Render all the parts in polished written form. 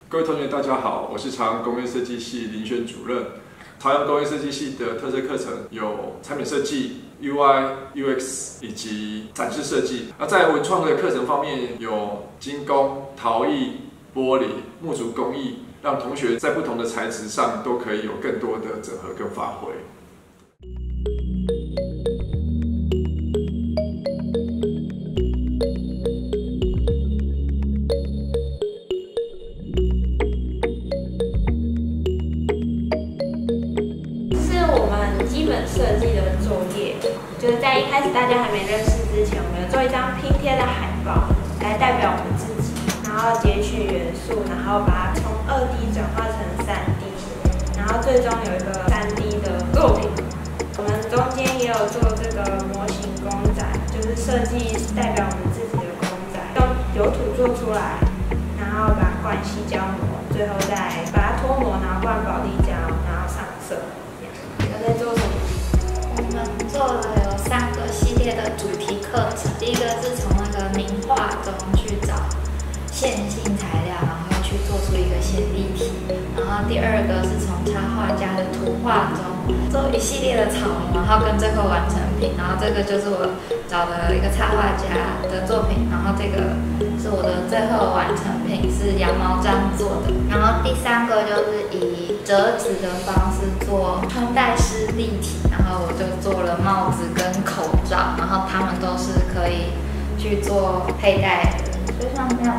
各位同学，大家好，我是朝阳工业设计系林轩主任。朝阳工业设计系的特色课程有产品设计、UI、UX 以及展示设计。那在文创的课程方面，有金工、陶艺、玻璃、木竹工艺，让同学在不同的材质上都可以有更多的整合跟发挥。 基本设计的作业，就是在一开始大家还没认识之前，我们有做一张拼贴的海报，来代表我们自己，然后截取元素，然后把它从2D 转化成3D， 然后最终有一个3D 的作品。我们中间也有做这个模型公仔，就是设计代表我们自己的公仔，用油土做出来，然后把它灌矽胶膜，最后再把它脱模，然后灌保丽胶，然后上色。在做什么？ 我们做了有3个系列的主题课程。第一个是从那个名画中去找线性材料，然后去做出一个显立体。然后第二个是从插画家的图画中做一系列的草模，然后跟最后完成品。然后这个就是我找的一个插画家的作品，然后这个是我的最后完成品，是羊毛毡做的。然后第3个就是以折纸的方式做穿戴式立体，然后我就做了帽子跟口罩，然后它们都是可以去做佩戴的，就像这样。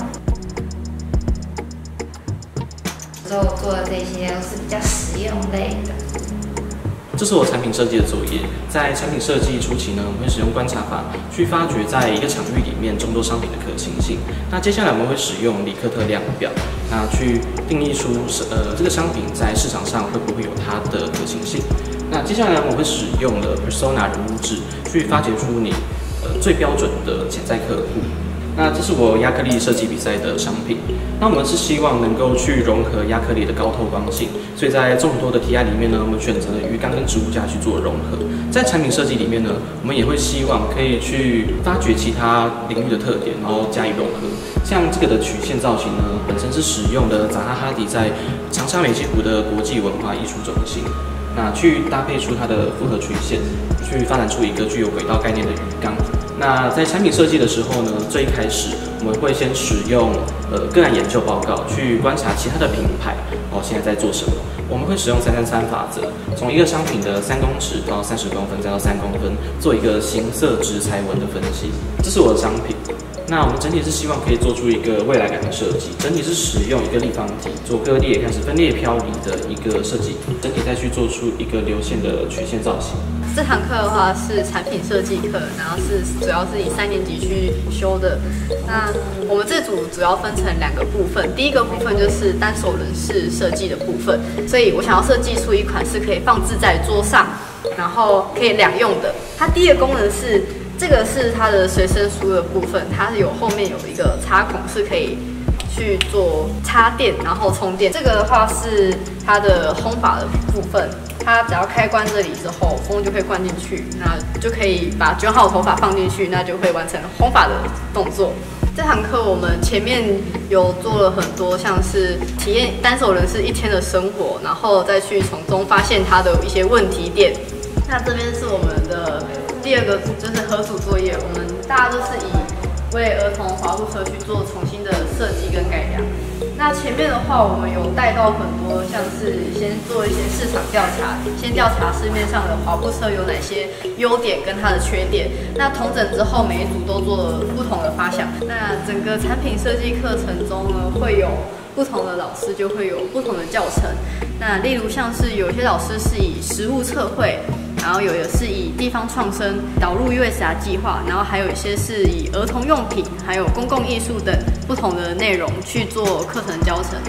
所以我做的这些都是比较实用类的。 这是我产品设计的作业。在产品设计初期呢，我们会使用观察法去发掘在一个场域里面众多商品的可行性。那接下来我们会使用李克特量表，那去定义出这个商品在市场上会不会有它的可行性。那接下来我们会使用了 persona 人物志去发掘出你最标准的潜在客户。那这是我亚克力设计比赛的商品。那我们是希望能够去融合亚克力的高透光性，所以在众多的提案里面呢，我们选择了鱼缸跟植物架去做融合。在产品设计里面呢，我们也会希望可以去发掘其他领域的特点，然后加以融合。像这个的曲线造型呢，本身是使用的扎哈哈迪在长沙美济湖的国际文化艺术中心，那去搭配出它的复合曲线，去发展出一个具有轨道概念的鱼缸。那在产品设计的时候呢，最一开始我们会先使用个案研究报告去观察其他的品牌现在在做什么。我们会使用333法则，从一个商品的3公尺到30公分再到3公分，做一个形色质材纹的分析。这是我的商品。那我们整体是希望可以做出一个未来感的设计，整体是使用一个立方体做割裂开始分裂漂移的一个设计，整体再去做出一个流线的曲线造型。 这堂课的话是产品设计课，然后主要是以3年级去修的。那我们这组主要分成2个部分，第一个部分就是单手人式设计的部分，所以我想要设计出一款是可以放置在桌上，然后可以两用的。它第一个功能是。这个是它的随身书的部分，它是后面有一个插孔，是可以去做插电，然后充电。这个的话是它的烘发的部分，它只要开关这里之后，风就会灌进去，那就可以把卷好的头发放进去，那就会完成烘发的动作。这堂课我们前面有做了很多，像是体验单手人士1天的生活，然后再去从中发现它的一些问题点。那这边是我们的第2个组，就是合组作业。我们大家都是以为儿童滑步车去做重新的设计跟改良。那前面的话，我们有带到很多，像是先做一些市场调查，先调查市面上的滑步车有哪些优点跟它的缺点。那统整之后，每一组都做了不同的发想。那整个产品设计课程中呢，会有不同的老师就会有不同的教程。那例如像是有些老师是以实物测绘，然后有的是以地方创生导入 USR 计划，然后还有一些是以儿童用品，还有公共艺术等不同的内容去做课程教程。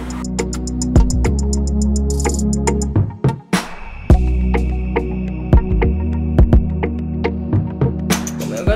我们有跟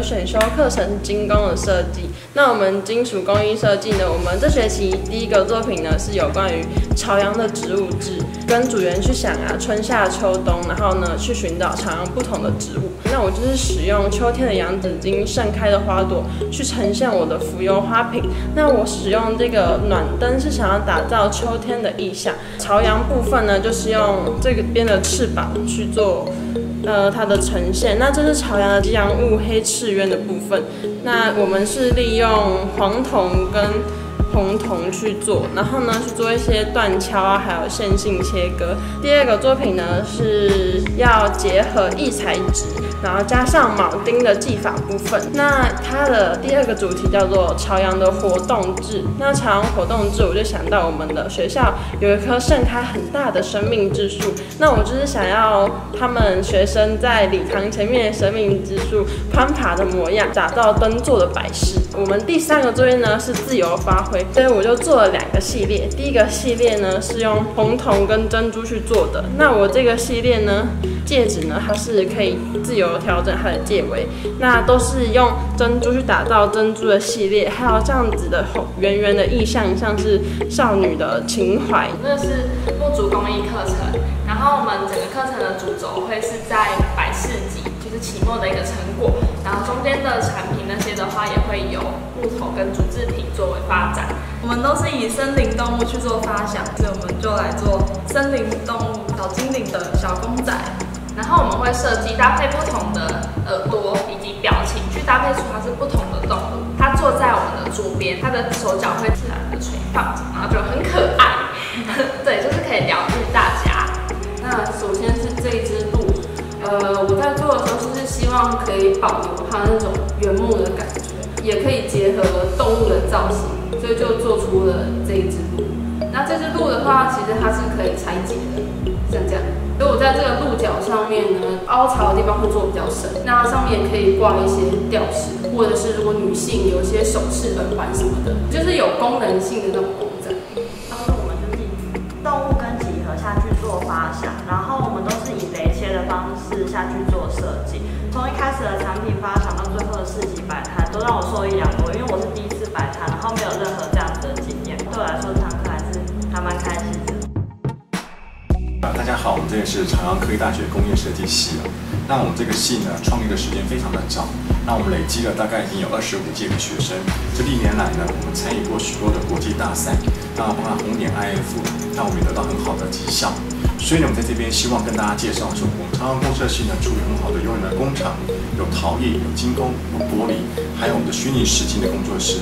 选修课程是精工的设计。那我们金属工艺设计呢，我们这学期第一个作品呢是有关于朝阳的植物志，跟组员去想春夏秋冬，然后呢去寻找朝阳不同的植物。那我就是使用秋天的洋紫荆盛开的花朵去呈现我的浮游花瓶。那我使用这个暖灯是想要打造秋天的意象。朝阳部分呢，就是用这个边的翅膀去做它的呈现。那这是朝阳的吉阳物黑翅鸢的部分。那我们是利用黄铜跟红铜去做，然后呢去做一些断敲还有线性切割。第二个作品呢是要结合异材质，然后加上铆钉的技法部分。那它的第二个主题叫做朝阳的活动志。那朝阳活动志，我就想到我们的学校有一棵盛开很大的生命之树，那我就是想要他们学生在礼堂前面的生命之树攀爬的模样，打造灯座的摆饰。我们第三个作业呢是自由发挥，所以我就做了2个系列。第一个系列呢是用红铜跟珍珠去做的。那我这个系列呢，戒指呢它是可以自由调整它的戒围，那都是用珍珠去打造珍珠的系列，还有这样子的圆圆的意象，像是少女的情怀。 这是木竹工艺课程，然后我们整个课程的主轴会是在摆饰集，就是期末的一个成果，然后中间的产品那些的话也会有木头跟竹制品作为发展。 我们都是以森林动物去做发想，所以我们就来做森林动物小精灵的小公仔。 然后我们会设计搭配不同的耳朵以及表情，去搭配出它是不同的动物。它坐在我们的桌边，它的手脚会自然的垂放着，然后就很可爱。对，就是可以疗愈大家。 那首先是这一只鹿，我在做的时候就是希望可以保留它那种原木的感觉，也可以结合动物的造型，所以就做出了这一只鹿。那这只鹿的话，其实它是可以拆解的，像这样。所以我在这个鹿角上面呢，凹槽的地方会做比较深，那上面也可以挂一些吊饰，或者是如果女性有一些首饰、耳环什么的，就是有功能性的那种公仔。 然后我们就是以动物跟几何下去做发想，然后我们都是以雷切的方式下去做设计。从一开始的产品发想到最后的市集摆摊，都让我受益良多，因为我是第一次摆摊，然后没有任何这样子的经验，对我来说这堂课还蛮开心的。 大家好，我们这里是朝阳科技大学工业设计系。那我们这个系呢，创立的时间非常的早，那我们累积了大概已经有25届的学生。这历年来呢，我们参与过许多的国际大赛，那包括红点 IF， 那我们也得到很好的绩效。所以呢，我们在这边希望跟大家介绍说，我们朝阳工设系呢，处于很好的优良的工厂，有陶艺、有精工、有玻璃，还有我们的虚拟实境的工作室。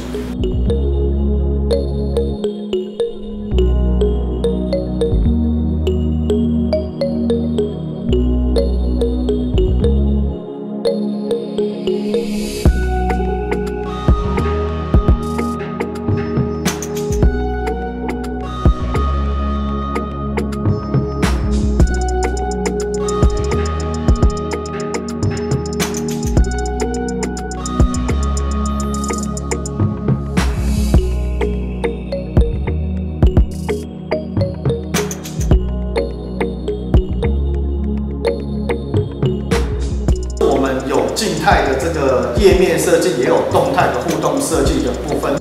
静态的这个页面设计，也有动态的互动设计的部分。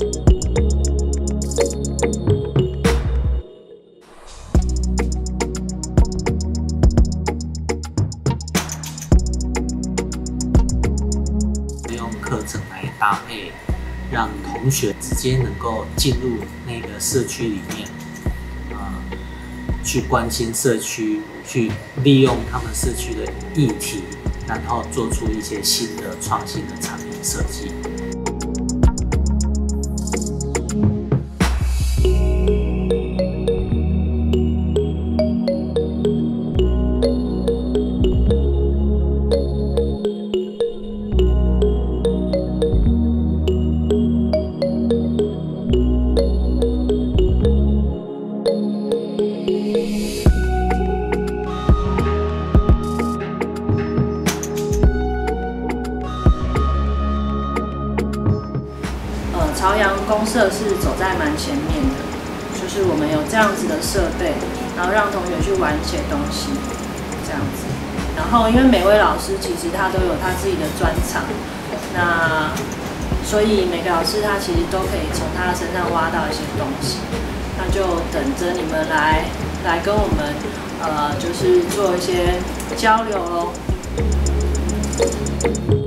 用课程来搭配，让同学直接能够进入那个社区里面，去关心社区，去利用他们社区的议题。然后做出一些新的创新的产品设计。 朝阳公社是走在蛮前面的，就是我们有这样子的设备，然后让同学去玩一些东西，这样子。然后因为每位老师其实他都有他自己的专长， 那所以每个老师他其实都可以从他身上挖到一些东西，那就等着你们来跟我们就是做一些交流咯。